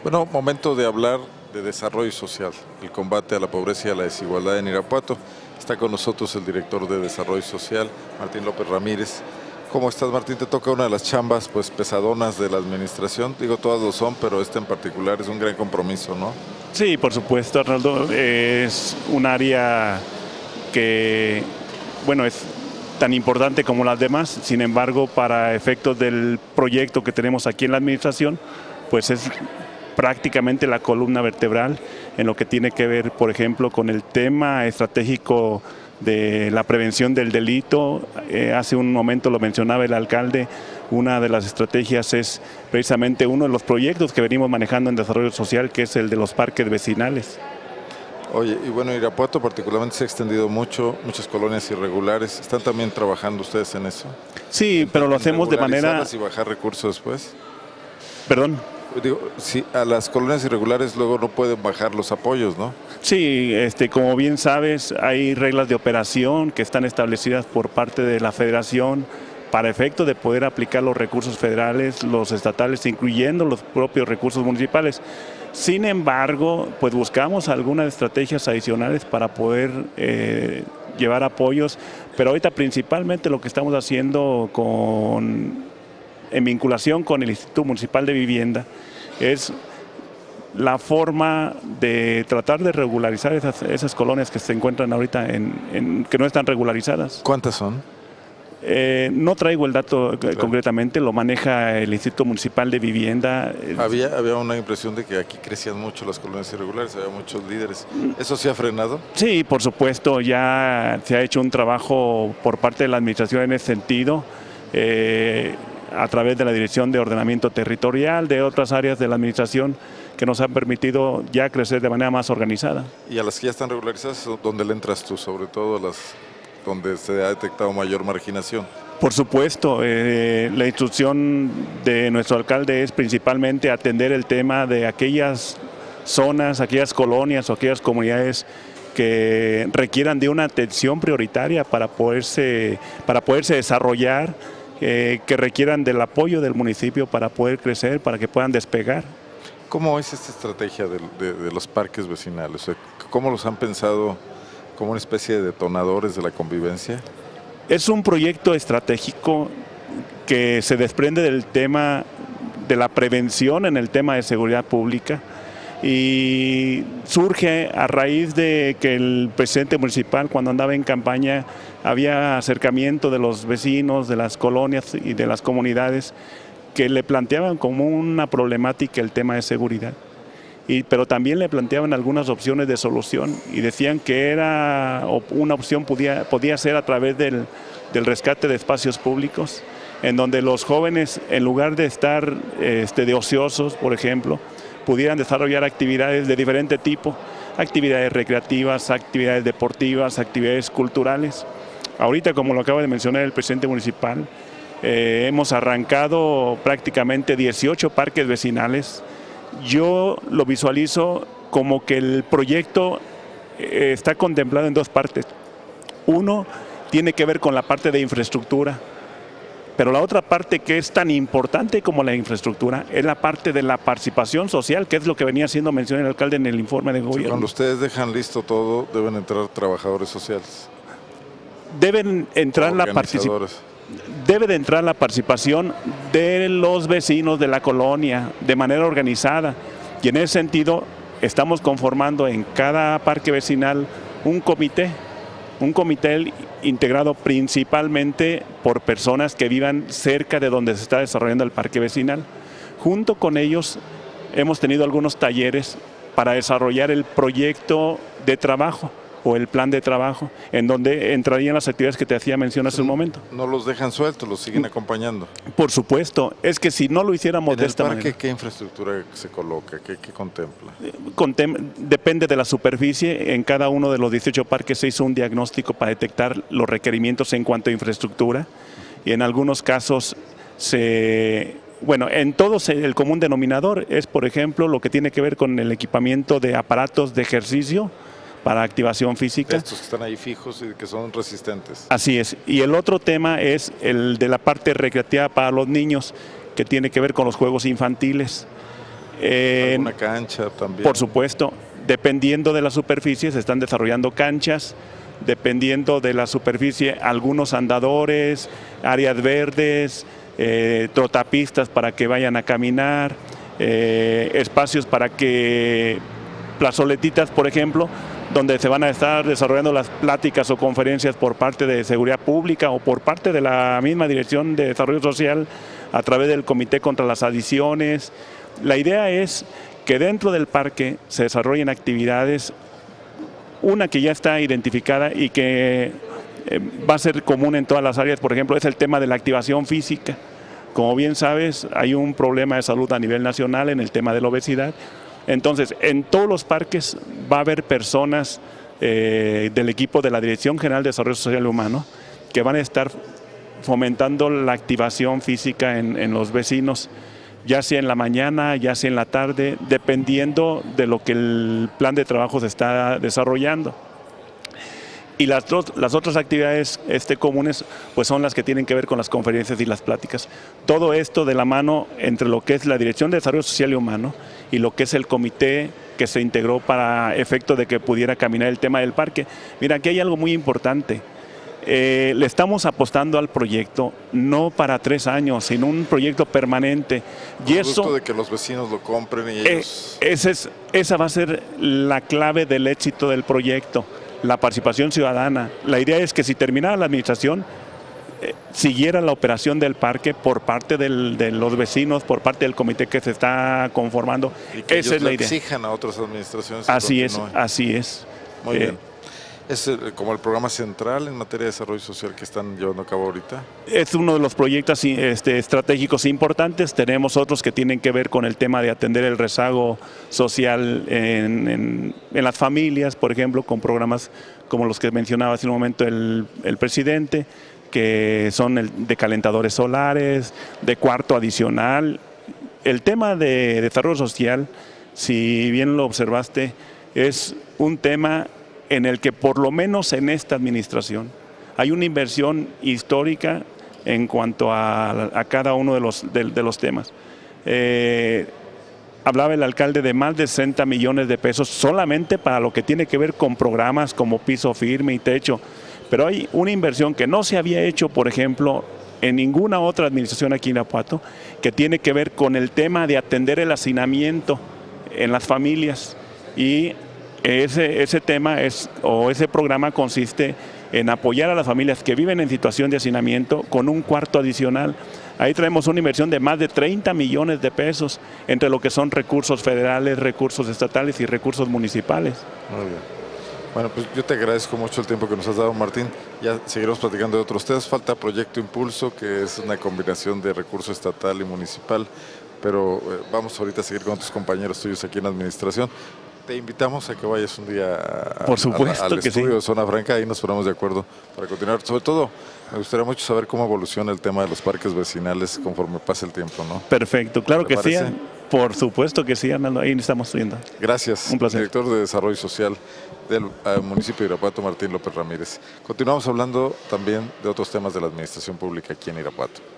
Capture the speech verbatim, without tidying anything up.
Bueno, momento de hablar de desarrollo social, el combate a la pobreza y a la desigualdad en Irapuato. Está con nosotros el director de Desarrollo Social, Martín López Ramírez. ¿Cómo estás, Martín? Te toca una de las chambas pues pesadonas de la administración. Digo, todas lo son, pero esta en particular es un gran compromiso, ¿no? Sí, por supuesto, Arnoldo. Es un área que, bueno, es tan importante como las demás. Sin embargo, para efectos del proyecto que tenemos aquí en la administración, pues es prácticamente la columna vertebral en lo que tiene que ver, por ejemplo, con el tema estratégico de la prevención del delito. Eh, hace un momento lo mencionaba el alcalde, una de las estrategias es precisamente uno de los proyectos que venimos manejando en desarrollo social, que es el de los parques vecinales. Oye, y bueno, Irapuato particularmente se ha extendido mucho, muchas colonias irregulares. ¿Están también trabajando ustedes en eso? Sí, pero lo hacemos de manera... ¿Y bajar recursos después? Perdón. Digo, sí, a las colonias irregulares luego no pueden bajar los apoyos, ¿no? Sí, este, como bien sabes, hay reglas de operación que están establecidas por parte de la Federación para efecto de poder aplicar los recursos federales, los estatales, incluyendo los propios recursos municipales. Sin embargo, pues buscamos algunas estrategias adicionales para poder eh, llevar apoyos, pero ahorita principalmente lo que estamos haciendo con, en vinculación con el Instituto Municipal de Vivienda es la forma de tratar de regularizar esas, esas colonias que se encuentran ahorita en, en, que no están regularizadas. ¿Cuántas son? Eh, no traigo el dato claro. concretamente, lo maneja el Instituto Municipal de Vivienda. Había, había una impresión de que aquí crecían mucho las colonias irregulares, había muchos líderes. ¿Eso se ha frenado? Sí, por supuesto, ya se ha hecho un trabajo por parte de la administración en ese sentido, eh, a través de la Dirección de Ordenamiento Territorial, de otras áreas de la administración que nos han permitido ya crecer de manera más organizada. ¿Y a las que ya están regularizadas, dónde le entras tú, sobre todo a las donde se ha detectado mayor marginación? Por supuesto, eh, la instrucción de nuestro alcalde es principalmente atender el tema de aquellas zonas, aquellas colonias o aquellas comunidades que requieran de una atención prioritaria para poderse, para poderse desarrollar, eh, que requieran del apoyo del municipio para poder crecer, para que puedan despegar. ¿Cómo es esta estrategia de, de, de los parques vecinales? O sea, ¿cómo los han pensado como una especie de detonadores de la convivencia? Es un proyecto estratégico que se desprende del tema de la prevención en el tema de seguridad pública y surge a raíz de que el presidente municipal, cuando andaba en campaña, había acercamiento de los vecinos, de las colonias y de las comunidades que le planteaban como una problemática el tema de seguridad. Y, pero también le planteaban algunas opciones de solución y decían que era una opción podía, podía ser a través del, del rescate de espacios públicos, en donde los jóvenes, en lugar de estar este, de ociosos, por ejemplo, pudieran desarrollar actividades de diferente tipo, actividades recreativas, actividades deportivas, actividades culturales. Ahorita, como lo acaba de mencionar el presidente municipal, eh, hemos arrancado prácticamente dieciocho parques vecinales. Yo lo visualizo como que el proyecto eh, está contemplado en dos partes. Uno tiene que ver con la parte de infraestructura, pero la otra parte que es tan importante como la infraestructura es la parte de la participación social, que es lo que venía haciendo mención el alcalde en el informe de gobierno. Cuando ustedes dejan listo todo, deben entrar trabajadores sociales. Deben entrar la participación. Debe de entrar la participación de los vecinos de la colonia de manera organizada y en ese sentido estamos conformando en cada parque vecinal un comité, un comité integrado principalmente por personas que vivan cerca de donde se está desarrollando el parque vecinal. Junto con ellos hemos tenido algunos talleres para desarrollar el proyecto de trabajo o el plan de trabajo, en donde entrarían las actividades que te hacía mención hace un momento. No los dejan sueltos, los siguen acompañando. Por supuesto, es que si no lo hiciéramos de esta manera... ¿En el parque qué infraestructura se coloca? ¿Qué, qué contempla? Contem depende de la superficie. En cada uno de los dieciocho parques se hizo un diagnóstico para detectar los requerimientos en cuanto a infraestructura y en algunos casos se... Bueno, en todos el común denominador es, por ejemplo, lo que tiene que ver con el equipamiento de aparatos de ejercicio para activación física. Estos que están ahí fijos y que son resistentes. Así es. Y el otro tema es el de la parte recreativa para los niños, que tiene que ver con los juegos infantiles. Eh, ¿Alguna cancha también? Por supuesto, dependiendo de la superficie se están desarrollando canchas, dependiendo de la superficie algunos andadores, áreas verdes, eh, trotapistas para que vayan a caminar, eh, espacios para que, plazoletitas por ejemplo, donde se van a estar desarrollando las pláticas o conferencias por parte de Seguridad Pública o por parte de la misma Dirección de Desarrollo Social a través del Comité contra las Adicciones. La idea es que dentro del parque se desarrollen actividades, una que ya está identificada y que eh, va a ser común en todas las áreas, por ejemplo, es el tema de la activación física. Como bien sabes, hay un problema de salud a nivel nacional en el tema de la obesidad. Entonces, en todos los parques va a haber personas eh, del equipo de la Dirección General de Desarrollo Social y Humano que van a estar fomentando la activación física en, en los vecinos, ya sea en la mañana, ya sea en la tarde, dependiendo de lo que el plan de trabajo se está desarrollando. Y las, las otras actividades este, comunes pues son las que tienen que ver con las conferencias y las pláticas. Todo esto de la mano entre lo que es la Dirección de Desarrollo Social y Humano y lo que es el comité que se integró para efecto de que pudiera caminar el tema del parque. Mira, aquí hay algo muy importante. Eh, le estamos apostando al proyecto no para tres años, sino un proyecto permanente. Y eso de que los vecinos lo compren y eh, ellos... ese es, esa va a ser la clave del éxito del proyecto. La participación ciudadana. La idea es que si terminara la administración, eh, siguiera la operación del parque por parte del, de los vecinos, por parte del comité que se está conformando. Y que Esa ellos es la le idea. exijan a otras administraciones. Así es, continúen. así es. Muy Eh, bien. ¿Es eh, como el programa central en materia de desarrollo social que están llevando a cabo ahorita? Es uno de los proyectos este, estratégicos importantes. Tenemos otros que tienen que ver con el tema de atender el rezago social en, en, en las familias, por ejemplo, con programas como los que mencionaba hace un momento el, el presidente, que son el de calentadores solares, de cuarto adicional. El tema de desarrollo social, si bien lo observaste, es un tema en el que por lo menos en esta administración hay una inversión histórica en cuanto a, a cada uno de los, de, de los temas. Eh, hablaba el alcalde de más de sesenta millones de pesos solamente para lo que tiene que ver con programas como piso firme y techo, pero hay una inversión que no se había hecho, por ejemplo, en ninguna otra administración aquí en Irapuato, que tiene que ver con el tema de atender el hacinamiento en las familias. Y ese, ese tema es, o ese programa consiste en apoyar a las familias que viven en situación de hacinamiento con un cuarto adicional. Ahí traemos una inversión de más de treinta millones de pesos entre lo que son recursos federales, recursos estatales y recursos municipales. Muy bien. Bueno, pues yo te agradezco mucho el tiempo que nos has dado, Martín. Ya seguiremos platicando de otros temas. Falta Proyecto Impulso, que es una combinación de recurso estatal y municipal, pero eh, vamos ahorita a seguir con otros compañeros tuyos aquí en la administración. Te invitamos a que vayas un día a, Por supuesto a, al que estudio sí. de Zona Franca, ahí nos ponemos de acuerdo para continuar. Sobre todo, me gustaría mucho saber cómo evoluciona el tema de los parques vecinales conforme pase el tiempo, ¿no? Perfecto, claro ¿Te que parece? sí. Por supuesto que sí, Arnaldo, ahí estamos viendo. Gracias. Un placer. Director de Desarrollo Social del uh, municipio de Irapuato, Martín López Ramírez. Continuamos hablando también de otros temas de la administración pública aquí en Irapuato.